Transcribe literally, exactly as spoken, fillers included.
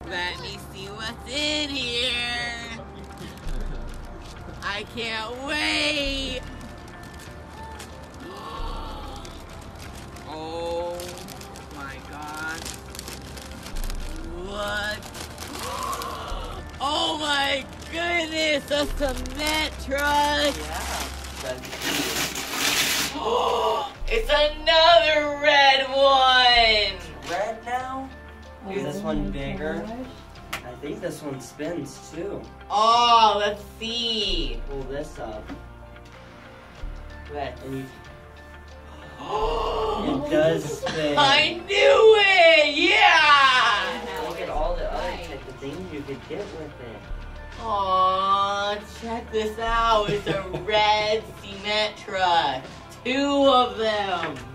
Let me see what's in here. I can't wait. Oh my god. What? Oh my goodness, a cement truck. Yeah. Oh, it's another red one. Red now? Is this one bigger? Gosh. I think this one spins too. Oh, let's see. Pull this up. Let's And you... It does spin. I knew it! Yeah! Look at all the other type of things you could get with it. Aw, check this out. It's a red cement truck. Two of them.